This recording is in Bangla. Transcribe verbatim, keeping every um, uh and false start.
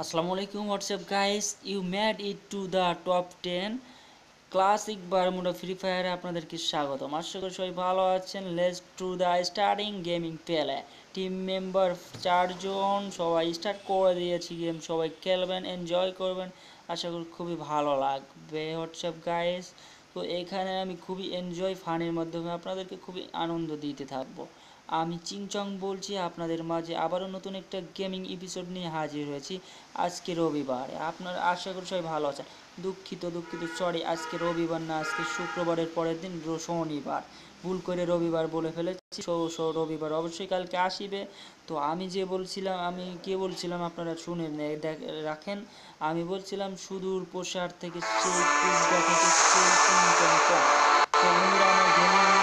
Assalamu alaikum, what's up guys? You made it to the top ten classic Bermuda free ফায়ারে আপনাদেরকে স্বাগতম। আশা করি সবাই ভালো আছেন। Let's to the starting gaming play. Team member চারজন, সবাই স্টার্ট করে দিয়েছি গেম। সবাই খেলবেন, এনজয় করবেন, আশা করি খুবই ভালো লাগবে। হোয়াটসঅ্যাপ গাইস, তো এখানে আমি খুবই এনজয় ফানের মাধ্যমে আপনাদেরকে খুবই আনন্দ দিতে থাকবো। আমি চিংচং বলছি আপনাদের মাঝে আবারও নতুন একটা গেমিং এপিসোড নিয়ে হাজির হয়েছি আজকে রবিবারে। আপনার আশা করি সবাই ভালো আছেন। দুঃখিত দুঃখিত সরি, আজকে রবিবার না, আজকে শুক্রবারের পরের দিন শনিবার, ভুল করে রবিবার বলে ফেলেছি। সো রবিবার অবশ্যই কালকে আসিবে। তো আমি যে বলছিলাম, আমি কে বলছিলাম আপনারা শুনে রাখেন। আমি বলছিলাম সুদূর প্রসার থেকে সেই কুচগা থেকে সেই চিংচং। তো বন্ধুরা, আমার গেমিং